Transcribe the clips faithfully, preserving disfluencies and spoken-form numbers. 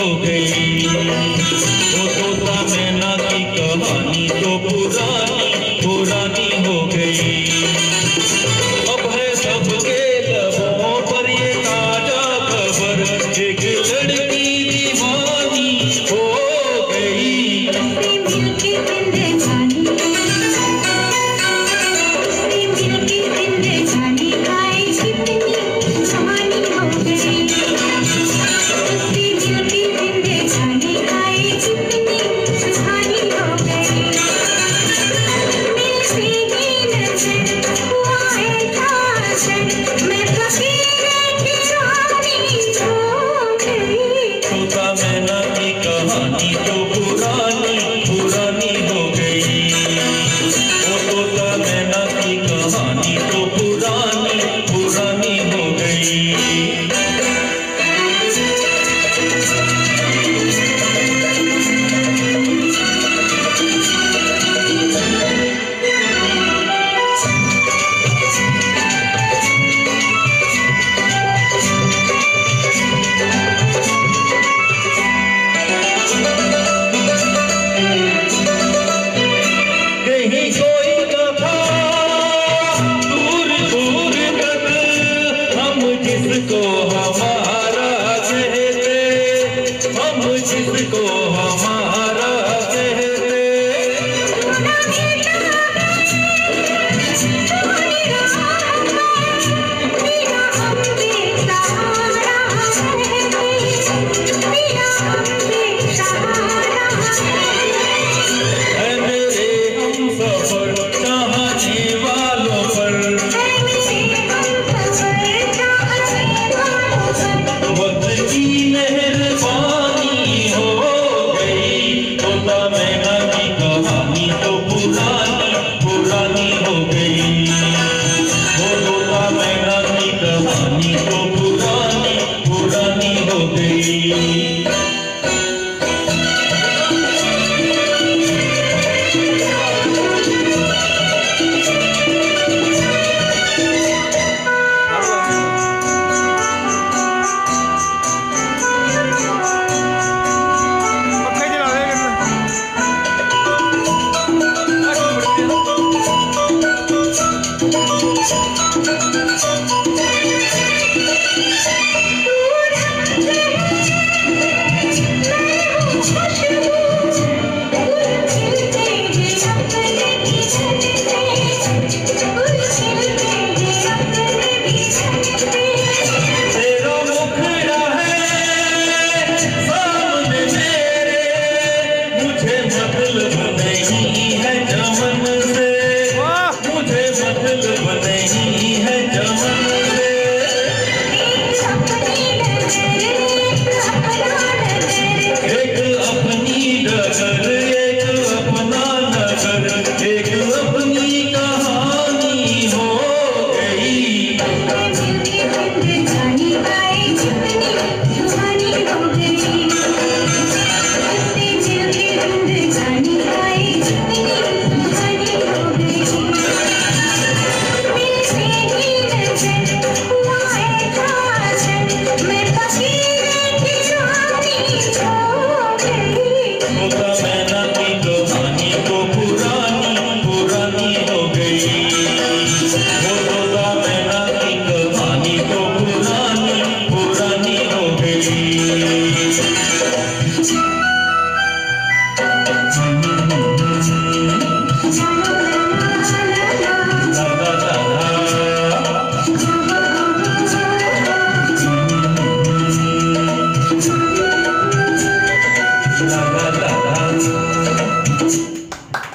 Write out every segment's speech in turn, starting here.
हो गई। वो तोता मैना की कहानी तो पुरानी पुरानी हो गई। अब है सबके लबों पर ये ताजा खबर, एक लड़की दीवानी हो गई। तोता मैना की कहानी तो पुरानी पुरानी हो गई। वो तोता मैना की कहानी तो पुरानी पुरानी हो गई। कहीं कोई कथा दूर दूर तक हम जिसको हमारा कहते, हम जिसको हमारा कहते।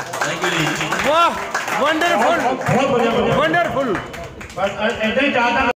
वाह, वंडरफुल, वंडरफुल।